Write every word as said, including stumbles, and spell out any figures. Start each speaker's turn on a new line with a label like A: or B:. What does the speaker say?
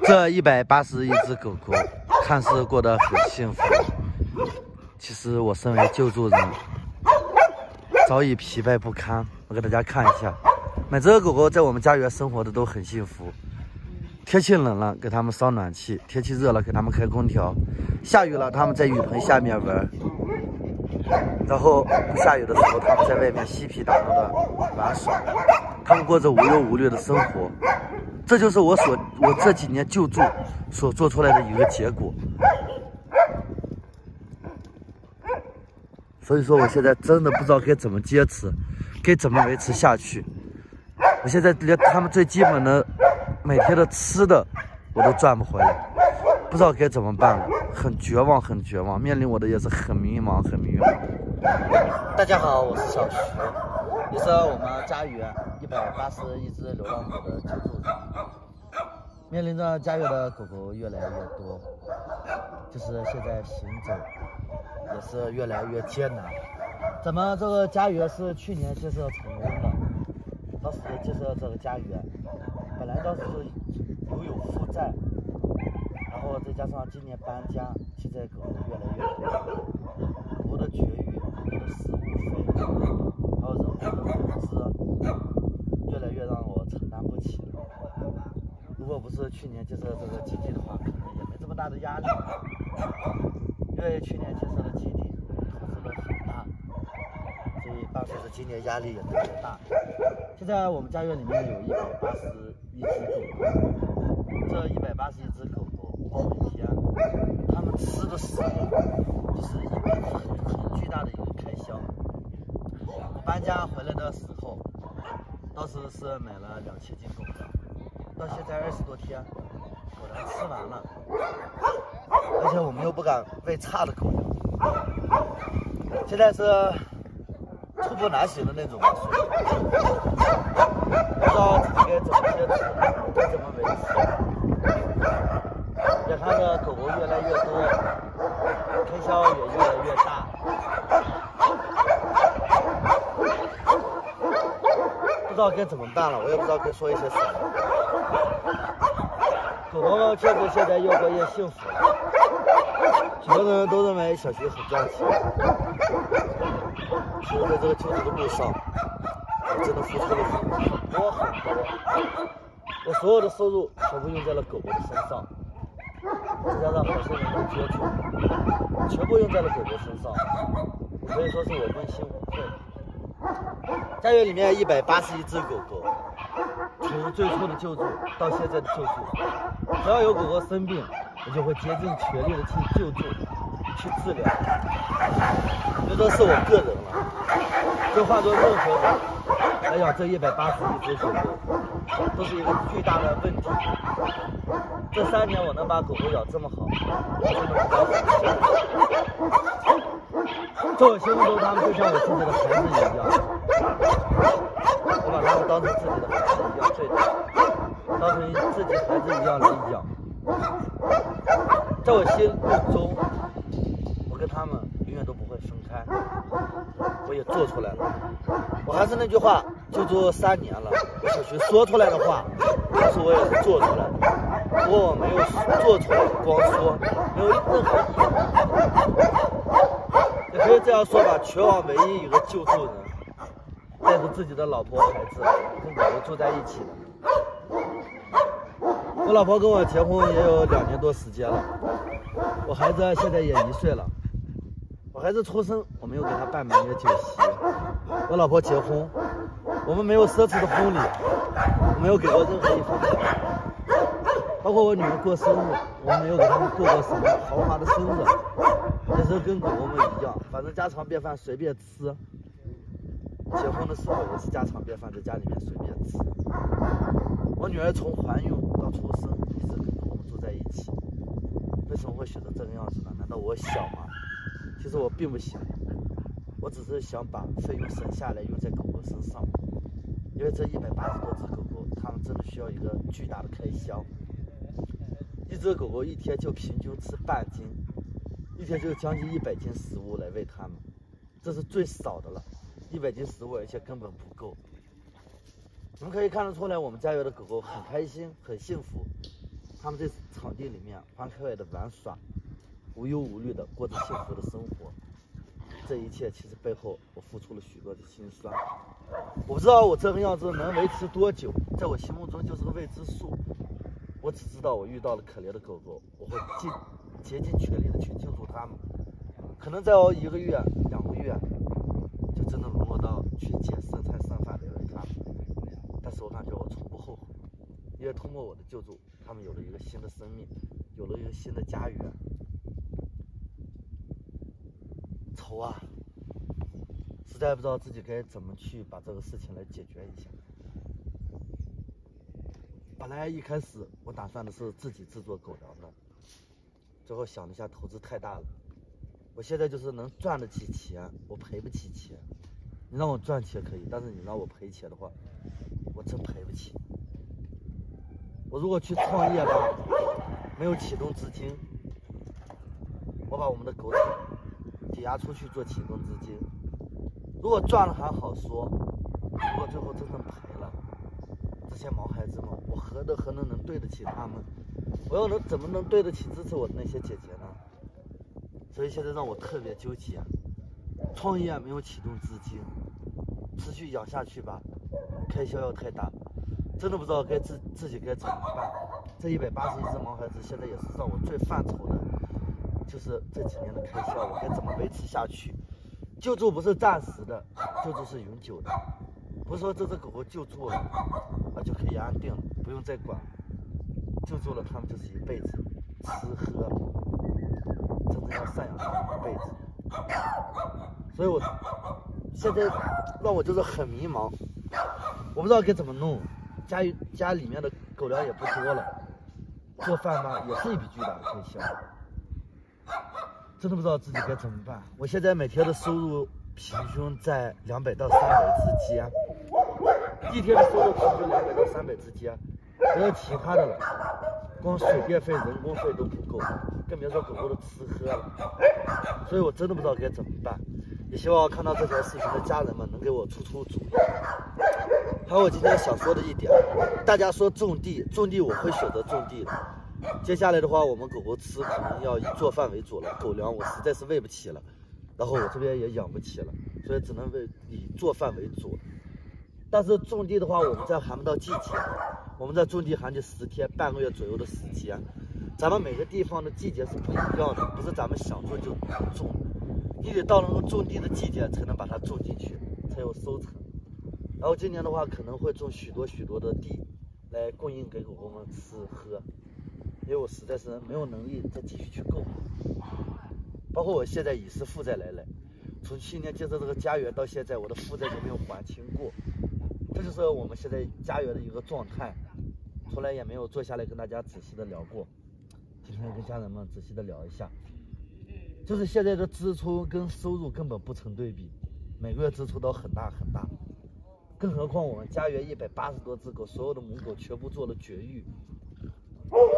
A: 这一百八十一只狗狗，看似过得很幸福，其实我身为救助人，早已疲惫不堪。我给大家看一下，每只狗狗在我们家园生活的都很幸福。天气冷了，给它们烧暖气；天气热了，给它们开空调；下雨了，它们在雨棚下面玩。然后不下雨的时候，它们在外面嬉皮打闹的玩耍，它们过着无忧无虑的生活。这就是我所我这几年救助所做出来的一个结果。所以说，我现在真的不知道该怎么坚持，该怎么维持下去。我现在连他们最基本的每天的吃的我都赚不回来，不知道该怎么办了，很绝望，很绝望，面临我的也是很迷茫，很迷茫。大家好，我是小徐，也是我们家园一百八十一只流浪狗的救助者。面临着家园的狗狗越来越多，就是现在行走也是越来越艰难。咱们这个家园是去年建设成功的，当时建设这个家园，本来当时留有负债，然后再加上今年搬家，现在狗狗越来越多，狗狗的绝育、狗狗的食物费，还有人工的投资，越来越让我承担不起了。如果不是去年建设这个基地的话，可能也没这么大的压力。因为去年建设的基地投资的很大，所以伴随着今年压力也特别大。现在我们家园里面有一百八十一只狗狗，这一百八十一只狗狗，每天它们吃的食物就是一笔很很巨大的一个开销。我搬家回来的时候，当时是买了两千斤狗粮。到现在二十多天，狗粮吃完了，而且我们又不敢喂差的狗粮，现在是寸步难行的那种，不知道自己该怎么坚持，该怎么维持。眼看着狗狗越来越多，开销也越来越大，不知道该怎么办了，我也不知道该说一些什么。狗狗们确实现在越过越幸福了，许多人都认为小徐很赚钱。其实在这个救助的路上，我真的付出了很多很多，我所有的收入全部用在了狗狗的身上，再加上好些人的接触，全部用在了狗狗身上，我可以说是我问心无愧。家园里面一百八十一只狗狗，从最初的救助到现在的救助，只要有狗狗生病，我就会竭尽全力的去救助、去治疗。这都是我个人了，就换做任何人来养这一百八十一只狗狗，都是一个巨大的问题。这三年我能把狗狗养这么好，我真的不敢想象。在我心目中，它们就像我自己的孩子一样，我把它们当成自己的孩子一样对待，当成自己孩子一样来养。在我心目中，我跟他们永远都不会分开，我也做出来了。我还是那句话，救助三年了，我小徐说出来的话，但是我也是做出来的。不过我没有做出来，光说，没有任何意义。也可以这样说吧，全网唯一一个救助人，带着自己的老婆孩子跟狗狗住在一起的。我老婆跟我结婚也有两年多时间了，我孩子现在也一岁了。我孩子出生，我没有给他办满月酒席。我老婆结婚，我们没有奢侈的婚礼，我没有给过任何一分钱。包括我女儿过生日，我没有给他们过过什么豪华的生日，也是跟狗狗们一样，反正家常便饭随便吃。结婚的时候也是家常便饭，在家里面随便吃。我女儿从怀孕到出生一直跟狗狗住在一起，为什么会选择这个样子呢？难道我小吗？其实我并不想，我只是想把费用省下来用在狗狗身上，因为这一百八十多只狗狗，它们真的需要一个巨大的开销。一只狗狗一天就平均吃半斤，一天就将近一百斤食物来喂它们，这是最少的了。一百斤食物，而且根本不够。你们可以看得出来，我们家园的狗狗很开心，很幸福。 他们在场地里面欢快的玩耍，无忧无虑的过着幸福的生活。这一切其实背后我付出了许多的辛酸。我不知道我这个样子能维持多久，在我心目中就是个未知数。我只知道我遇到了可怜的狗狗，我会尽竭尽全力的去救助它们。可能再熬一个月、两个月，就真的沦落到去捡剩菜剩饭的人它们。但是我感觉我从不后悔，因为通过我的救助，它们有了一个新的生命，有了一个新的家园。愁啊！实在不知道自己该怎么去把这个事情来解决一下。本来一开始我打算的是自己制作狗粮的，最后想了一下，投资太大了。我现在就是能赚得起钱，我赔不起钱。你让我赚钱可以，但是你让我赔钱的话，我真赔不起。我如果去创业吧，没有启动资金，我把我们的狗场抵押出去做启动资金，如果赚了还好说，如果最后真正赔了，这些毛孩子们，我何德何能能对得起他们？我又能怎么能对得起支持我的那些姐姐呢？所以现在让我特别纠结，创业没有启动资金，持续养下去吧，开销要太大，真的不知道该自自己该怎么办。这一百八十一只毛孩子现在也是让我最犯愁的，就是这几年的开销，我该怎么维持下去？救助不是暂时的，救助是永久的。不是说这只狗狗救助了，啊就可以安定了，不用再管。救助了它们就是一辈子，吃喝，真正要赡养它们一辈子。所以我现在让我就是很迷茫，我不知道该怎么弄。家家里面的狗粮也不多了，做饭吧也是一笔巨大的开销。真的不知道自己该怎么办。我现在每天的收入平均在两百到三百之间，一天的收入平均两百到三百之间，不要其他的了，光水电费、人工费都不够，更别说狗狗的吃喝了。所以我真的不知道该怎么办。也希望看到这条视频的家人们能给我出出主意。还有我今天想说的一点，大家说种地，种地我会选择种地的。接下来的话，我们狗狗吃可能要以做饭为主了，狗粮我实在是喂不起了，然后我这边也养不起了，所以只能为以做饭为主。但是种地的话，我们这还没到季节，我们这种地还得十天、半个月左右的时间。咱们每个地方的季节是不一样的，不是咱们想种就种，你得到那个种地的季节才能把它种进去，才有收成。然后今年的话，可能会种许多许多的地，来供应给狗狗们吃喝。因为我实在是没有能力再继续去购买，包括我现在已是负债累累，从去年建设这个家园到现在，我的负债就没有还清过，这就是我们现在家园的一个状态，从来也没有坐下来跟大家仔细的聊过，今天跟家人们仔细的聊一下，就是现在的支出跟收入根本不成对比，每个月支出都很大很大，更何况我们家园一百八十多只狗，所有的母狗全部做了绝育。